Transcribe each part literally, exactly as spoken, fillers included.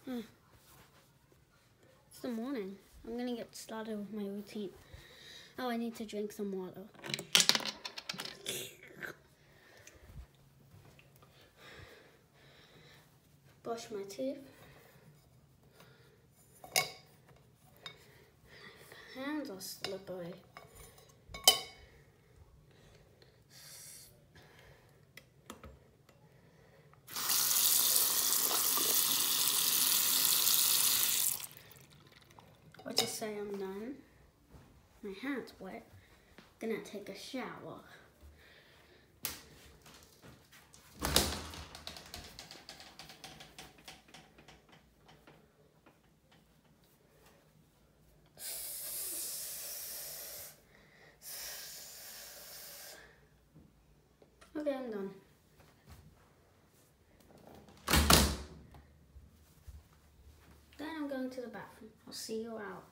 Hmm. It's the morning. I'm gonna get started with my routine. Oh, I need to drink some water. Brush my teeth. Hands are slippery. Let's just say I'm done. My hand's wet. Gonna take a shower. Okay, I'm done. Then I'm going to the bathroom. I'll see you out.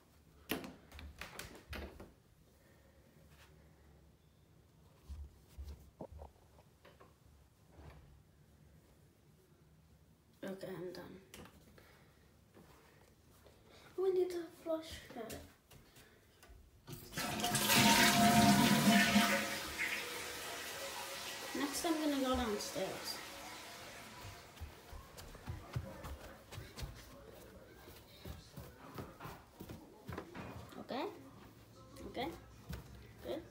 Okay, I'm done. Oh, I need to flush it. Next, I'm gonna go downstairs. Okay? Okay? Good?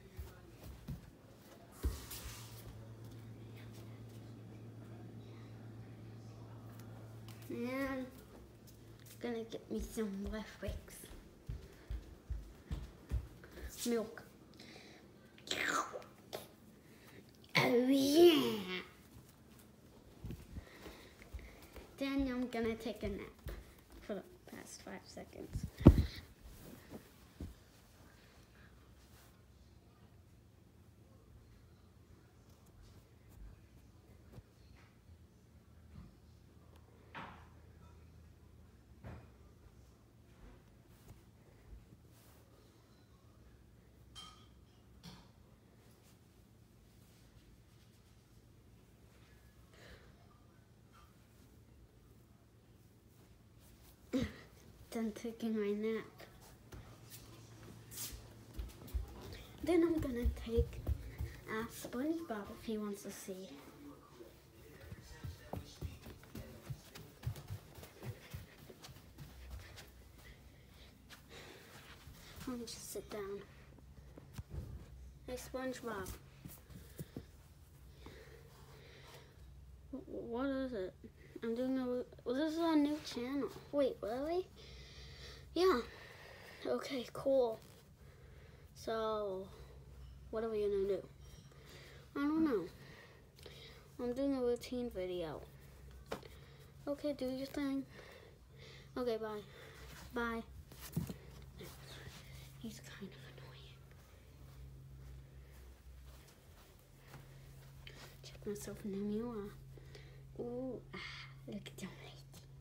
And gonna get me some Westwicks. Milk. Oh yeah! Then I'm gonna take a nap for the past five seconds. Done taking my nap. Then I'm gonna take ask SpongeBob if he wants to see. Let me just sit down. Hey SpongeBob. What is it? I'm doing a, well, this is a new channel. Wait, really? Yeah. Okay, cool. So, what are we gonna do? I don't know. I'm doing a routine video. Okay, do your thing. Okay, bye. Bye. He's kind of annoying. Check myself in the mirror. Ooh, ah, look at the lady.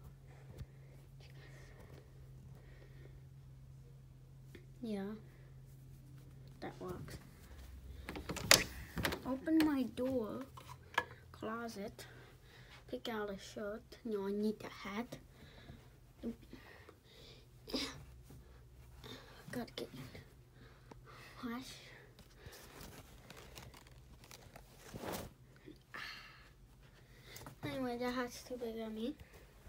Yeah, that works. Open my door, closet, pick out a shirt. No, I need a hat. Gotta get wash. Anyway, that hat's too big on me.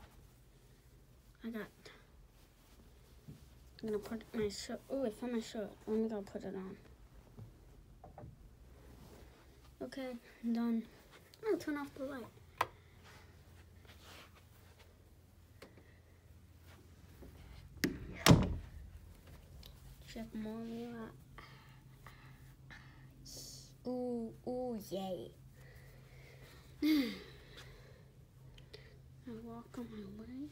I got. I'm gonna put my shirt. Oh, I found my shirt. Let me go put it on. Okay, I'm done. I'm gonna turn off the light. Check more mirror. Ooh, ooh, yay. I walk on my way.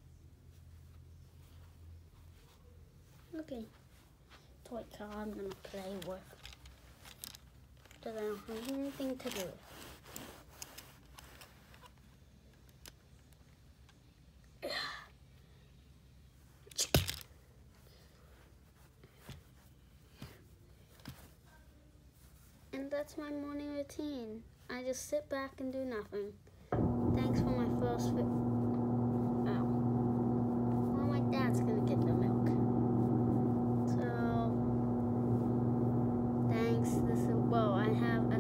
Okay. Toy car I'm gonna play with. Because I don't have anything to do. And that's my morning routine. I just sit back and do nothing. Thanks for my first vi- oh.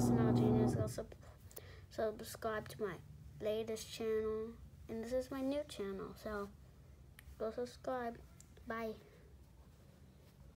Smile Genius. Go sub subscribe to my latest channel. And this is my new channel. So go subscribe. Bye.